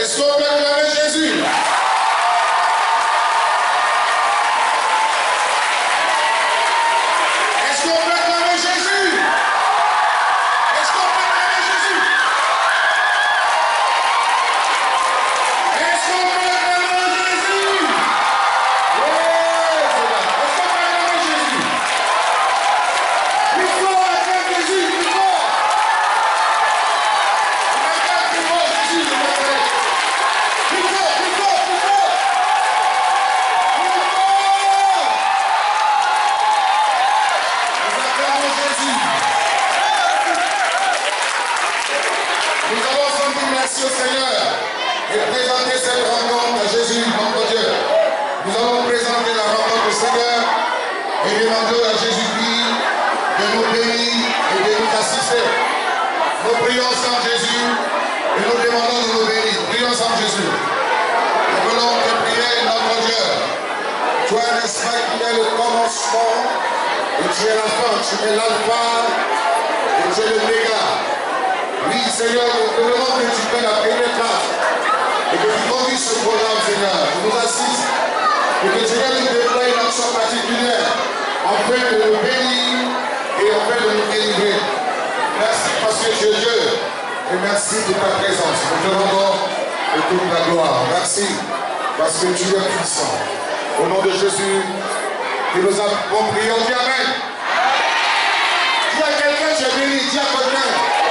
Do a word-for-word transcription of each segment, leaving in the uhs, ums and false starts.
Est-ce qu'on peut acclamer Jésus? Est-ce qu'on peut acclamer Jésus? Est-ce qu'on peut acclamer Jésus? Est-ce qu'on peut acclamer Jésus? Oui, c'est là. Est-ce qu'on peut acclamer Jésus? Plus fort, acclame Jésus, plus fort. On acclame plus fort Jésus, je m'appelle. Plus fort, plus fort, plus fort. Plus fort. Nous acclamons Jésus. Nous allons ensemble dire merci au Seigneur et présenter cette rencontre à Jésus, notre Dieu. Nous allons présenter la rencontre au Seigneur et demander à Jésus-Christ de nous bénir et de nous assister. Nous prions ensemble Jésus et nous demandons de nous bénir. Prions ensemble Jésus. Nous voulons te prier, notre Dieu. Toi, n'est-ce pas, qui es le commencement et tu es la fin, tu es l'alpha et tu es le méga. Oui, Seigneur, nous demandons que tu prennes la première place et que tu conduises ce programme, Seigneur. Tu nous assistes et que tu viennes nous déployer une action particulière afin de nous bénir et afin de nous délivrer. Merci parce que tu es Dieu et merci de ta présence. Nous te rendons toute la gloire. Merci parce que tu es puissant. Au nom de Jésus, que nous avons prié. On dit Amen. Dis à quelqu'un, tu es béni. Dis à quelqu'un.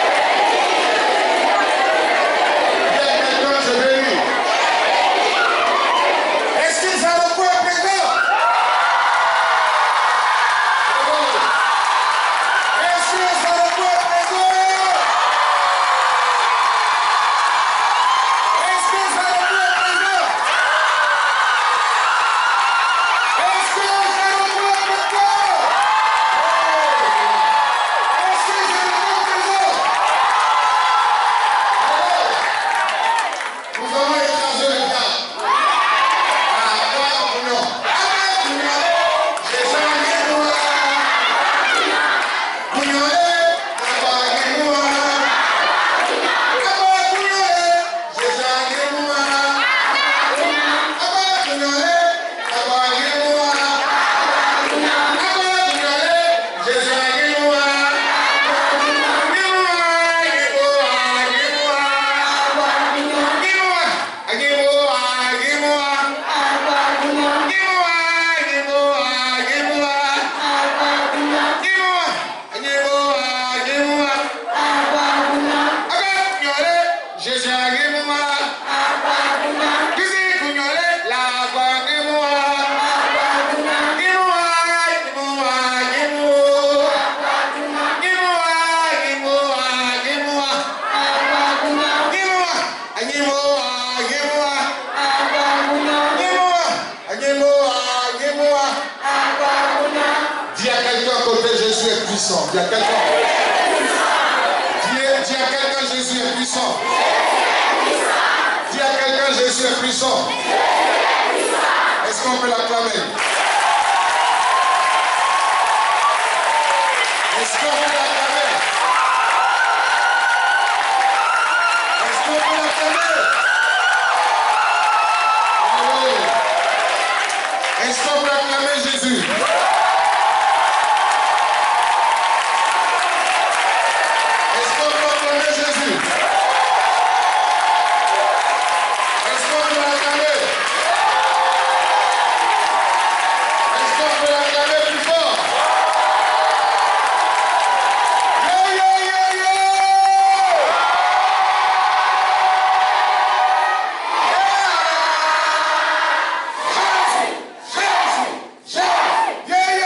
Il y a quelqu'un. Dis, dis à quelqu'un, Jésus est puissant. Dis à quelqu'un, Jésus est puissant. Est-ce qu'on peut l'acclamer? Est-ce qu'on peut l'acclamer? Est-ce qu'on peut l'acclamer? Est-ce qu'on peut acclamer Jésus? Yeah, yeah.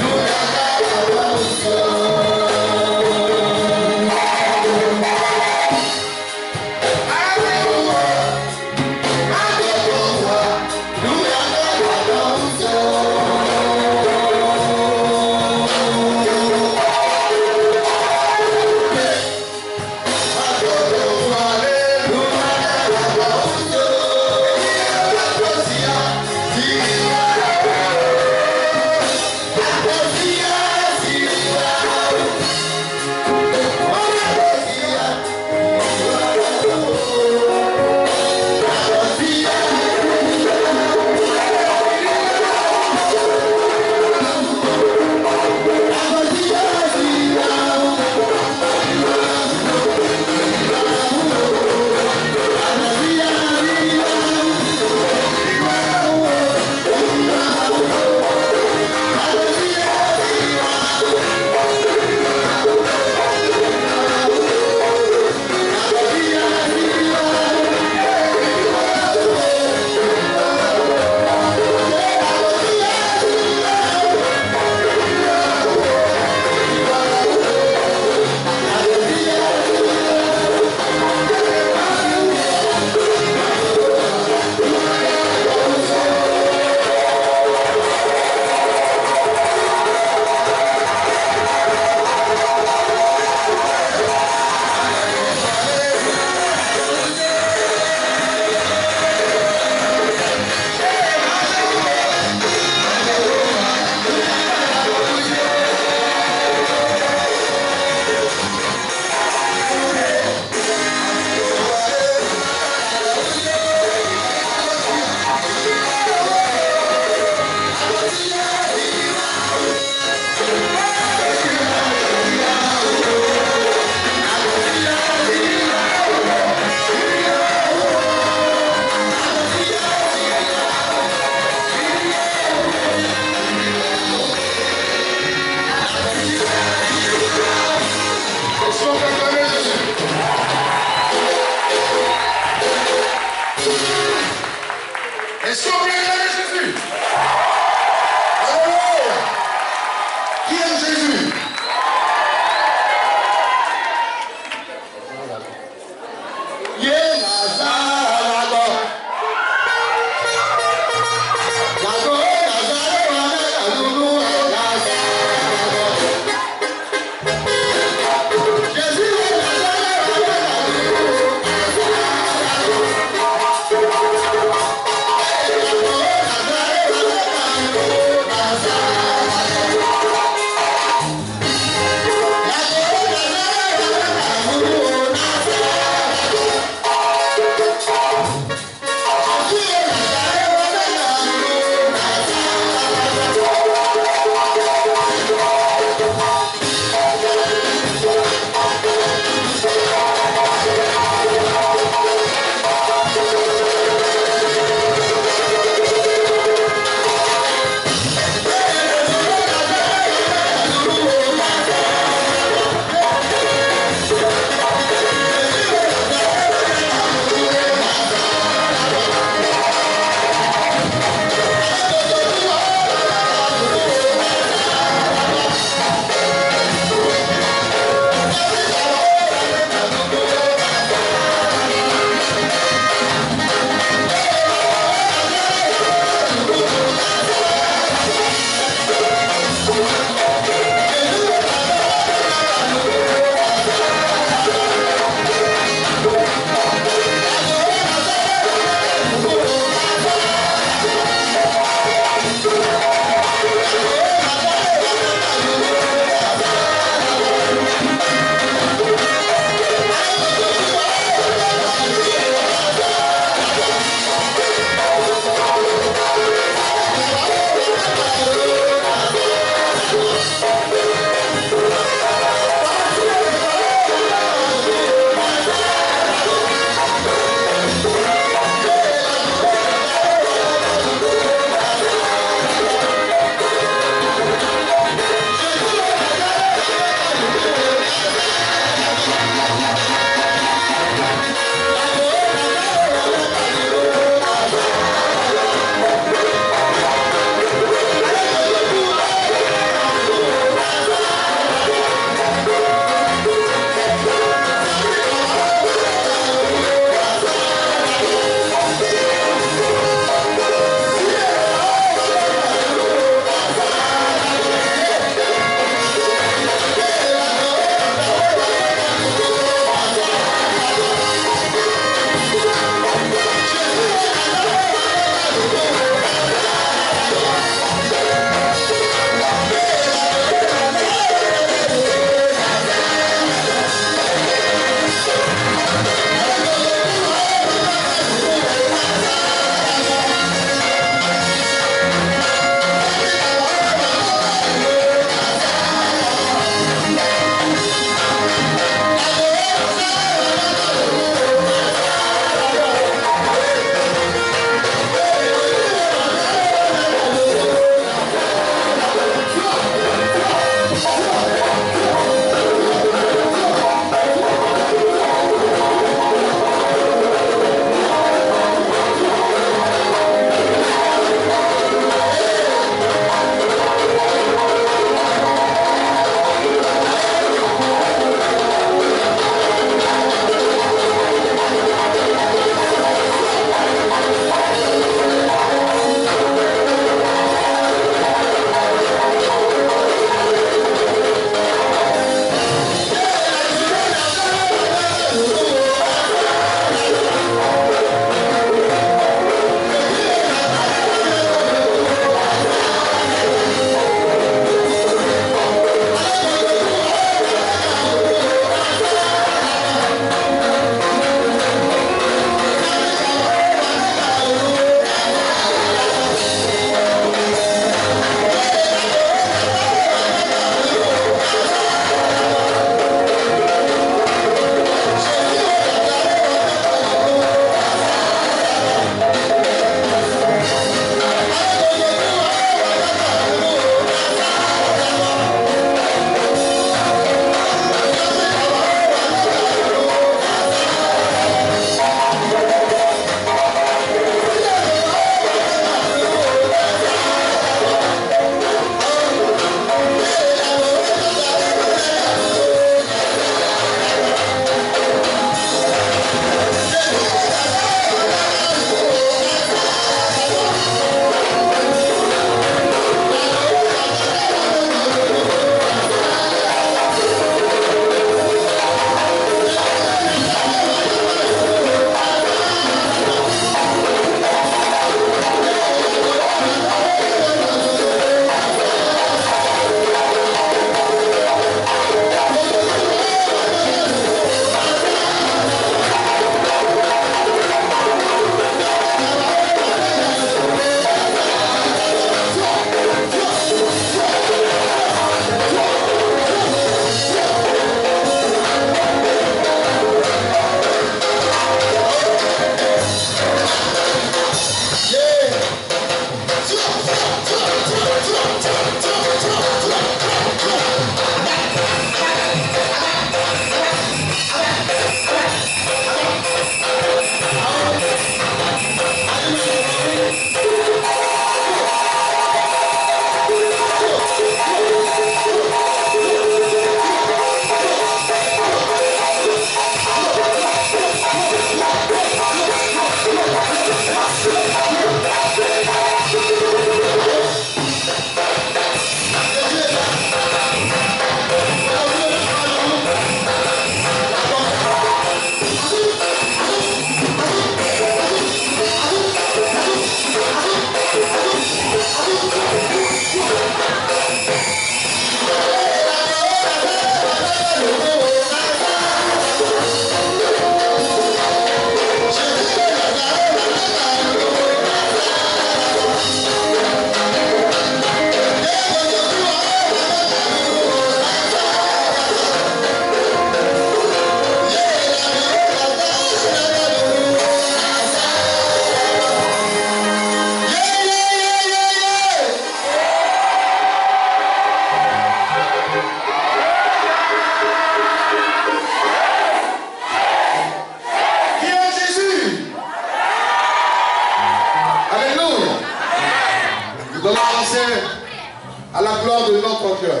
notre Dieu.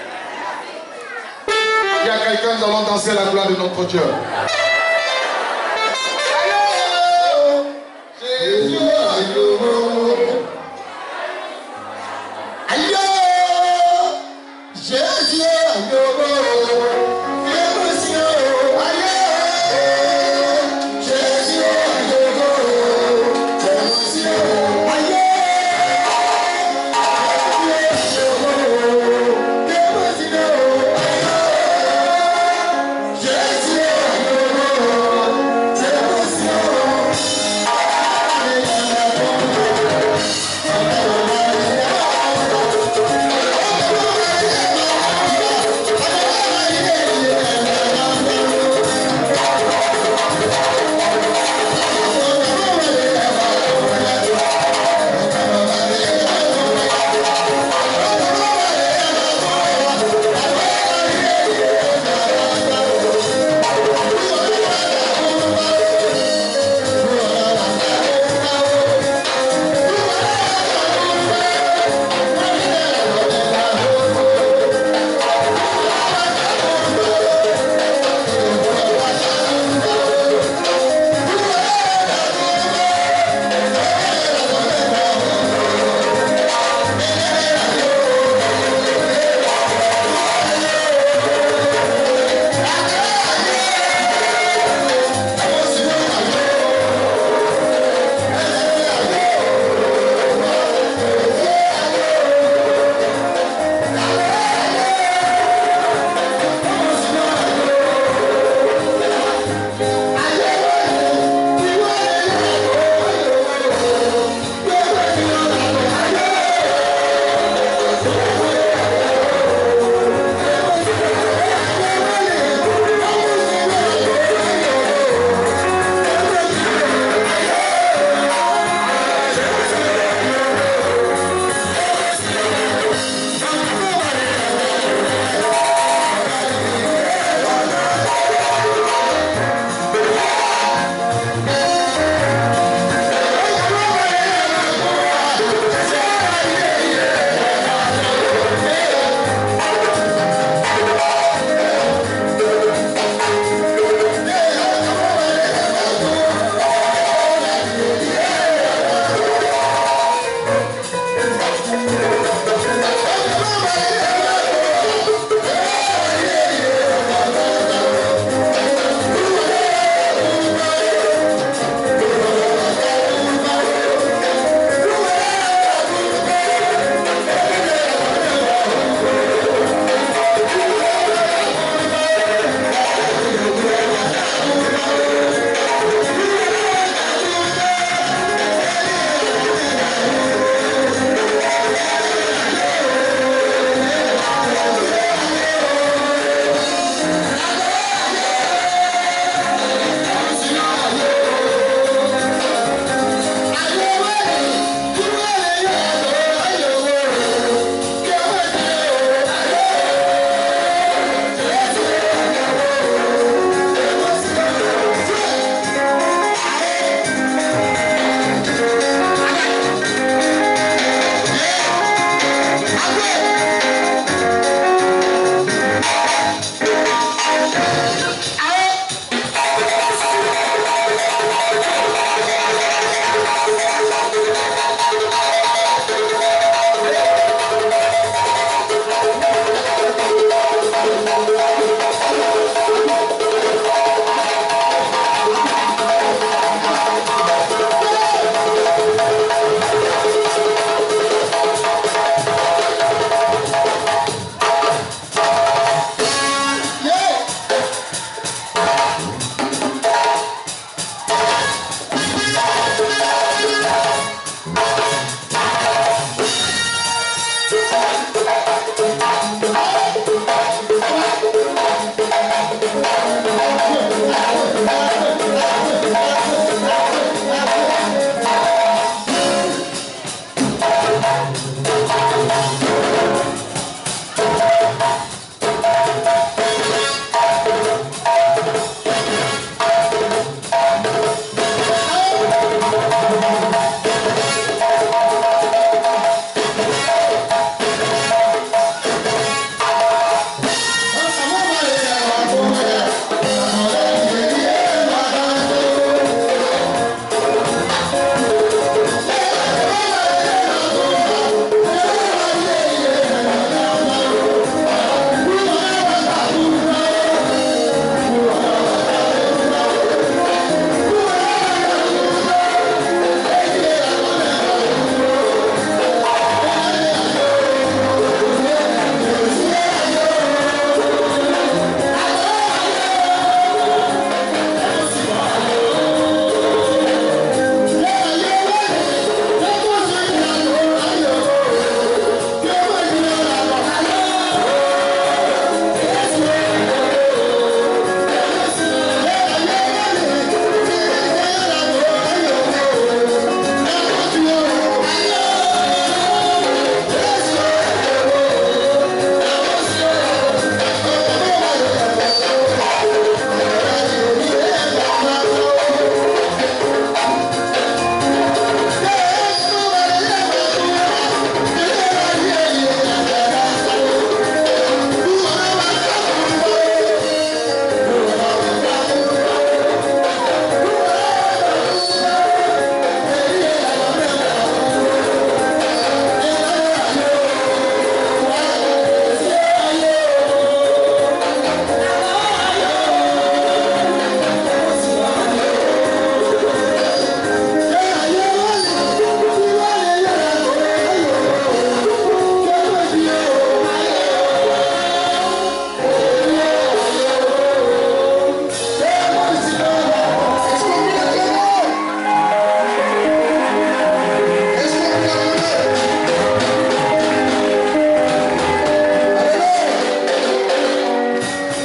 Il y a quelqu'un, nous allons danser la gloire de notre Dieu. Jésus, aïe, Jésus, Jésus,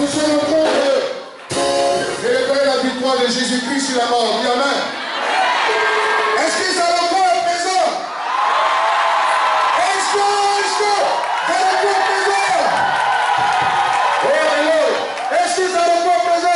nous sommes en train de célébrer la victoire de Jésus-Christ sur la mort. Dis amen. Est-ce que ça va encore présent? Est-ce que, est-ce que ça va encore présent? Oh, hello. Est-ce que ça va encore présent?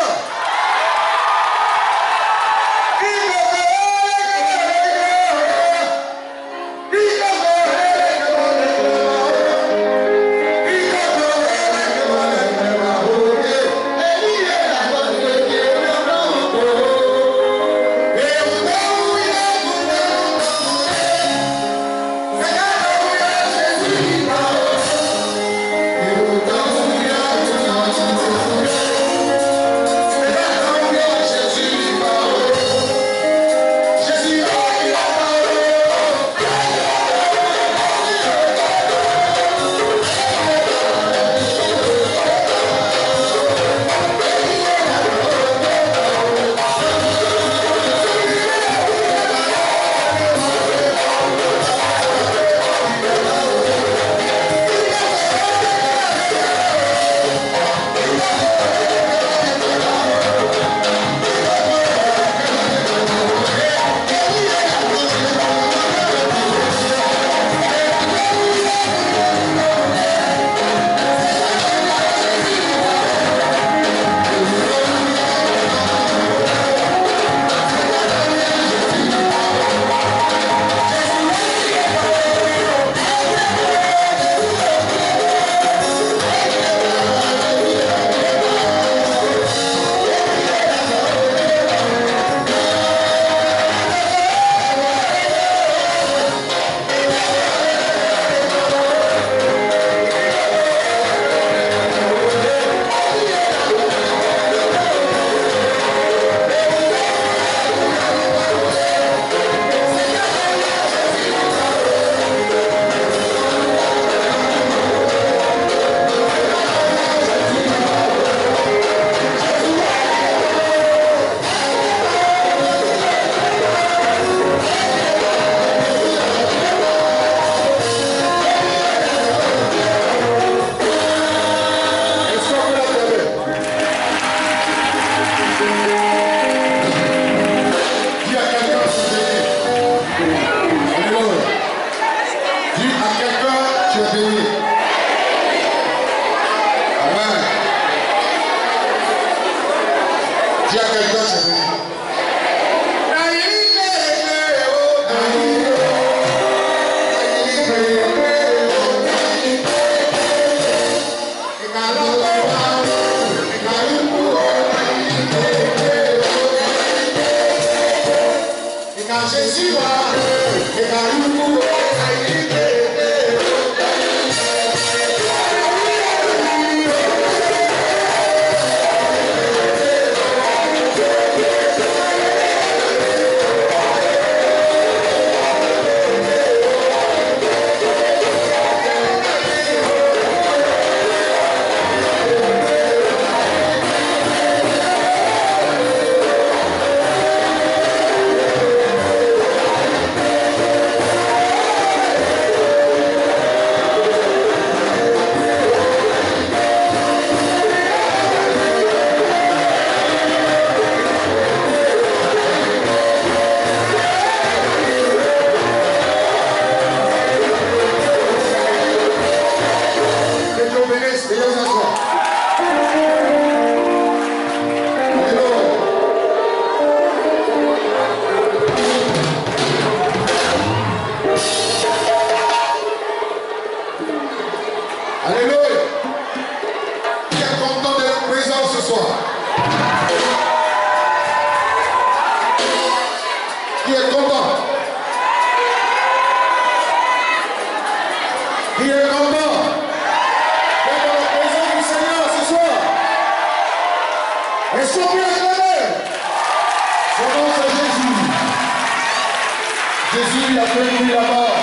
Jésus a vaincu la mort.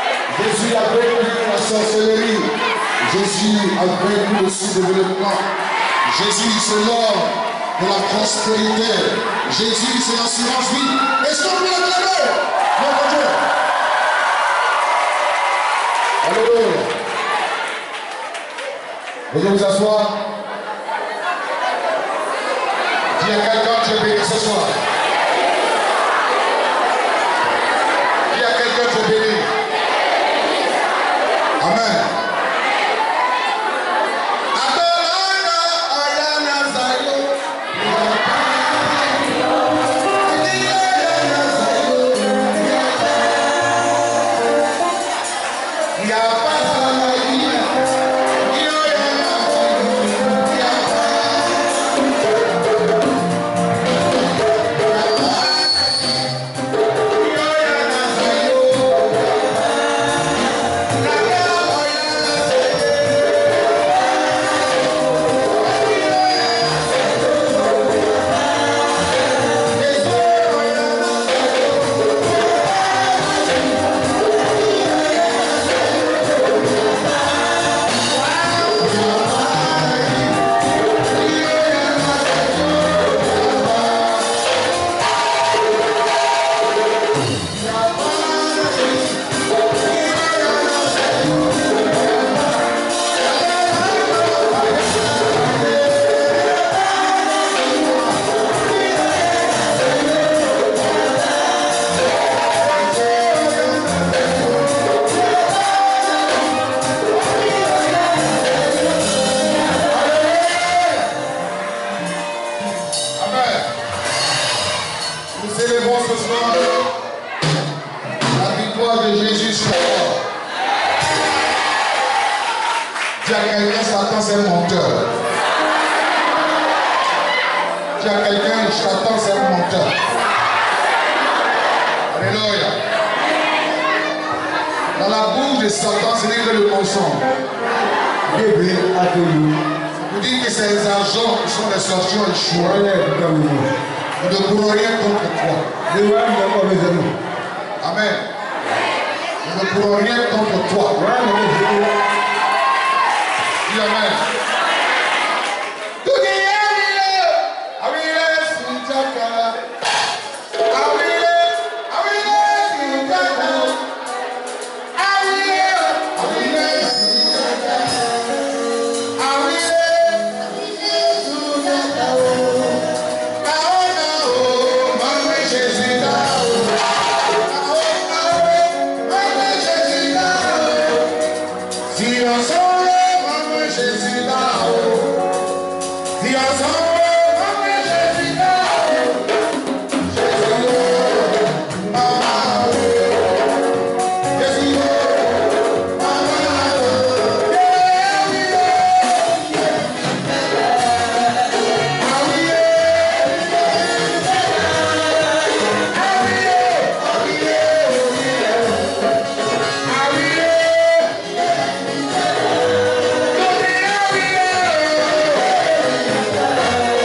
Jésus a vaincu la sorcellerie. Jésus a vaincu le sous-développement. Jésus, c'est l'homme de la prospérité. Jésus, c'est l'assurance vie. Est-ce qu'on peut l'acclamer? Mon Dieu. Alléluia. Veuillez vous asseoir. Il y a quelqu'un qui est béni ce soir. Il y a quelqu'un qui est béni. Amen. Yeah.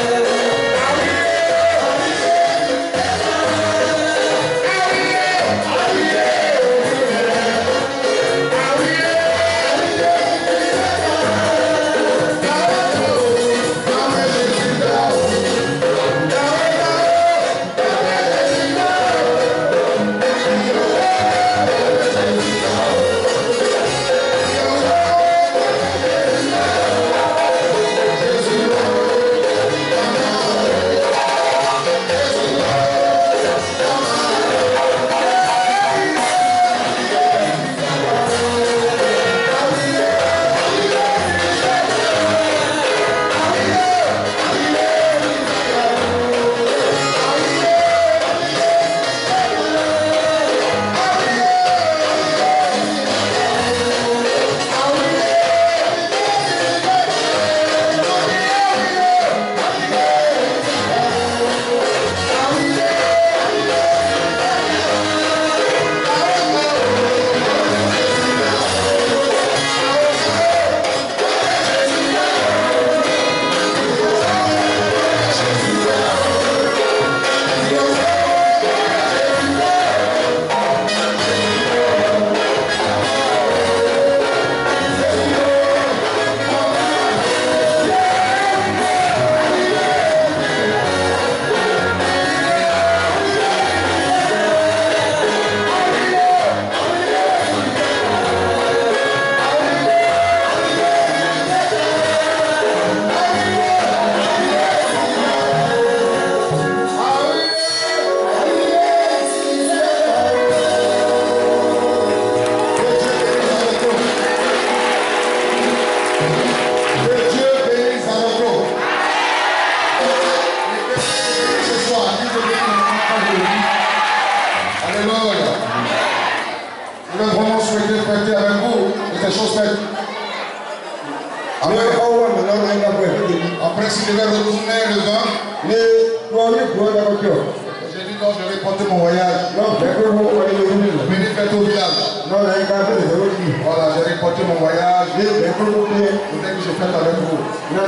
liberté avec vous, et ces choses faites. Amen. Après, si je vais retourner le vin, j'ai dit non, je vais porter mon voyage. Venez faire au village. Voilà, j'ai reporté mon voyage. Dès que je fête avec vous.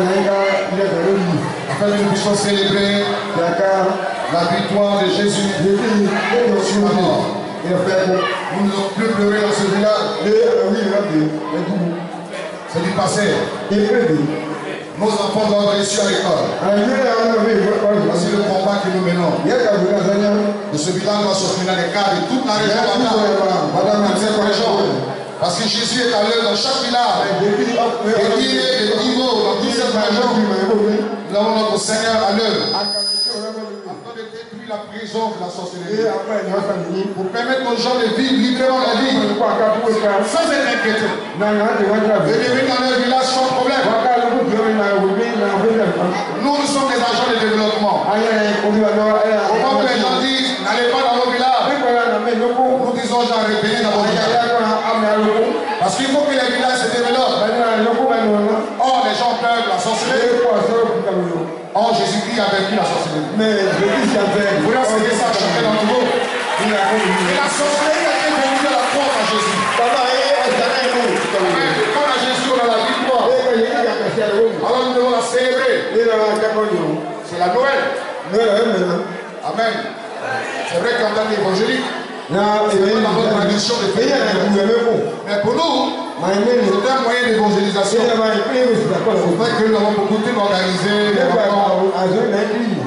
Afin que nous puissions célébrer la victoire de Jésus sur la mort. Nous ne devons plus pleurer dans ce village. C'est du passé. Nos enfants doivent réussir à l'école. Voici le combat que nous menons. De ce village doit s'offrir dans les cas de toute la région. Toute cette région. Parce que Jésus est à l'œuvre dans chaque village. Et il est le niveau dans toute cette région. Nous avons notre Seigneur à l'œuvre. Afin de détruire la prison de la sorcellerie. Pour permettre aux gens de vivre librement la vie. Sans être inquiétés. Et de venir dans leur village sans problème. Nous, nous sommes des agents de développement. Au moment où les gens disent, n'allez pas dans vos villages. Nous disons, genre, revenez dans vos villages. Parce qu'il faut que les villages se développent. Or, les gens peuvent la sorcellerie. Or, Jésus-Christ a vaincu la sorcellerie. Vous voulez enseigner ça à chacun d'entre vous. Et la sorcellerie a été vaincue à la croix par Jésus. Quand on a Jésus, on a la victoire. Alors nous devons la célébrer. C'est la Noël. Amen. C'est vrai qu'en tant qu'évangélique, c'est dans notre tradition de faire. Mais pour nous, c'est un moyen d'évangélisation. Il faut que nous avons beaucoup de organisés.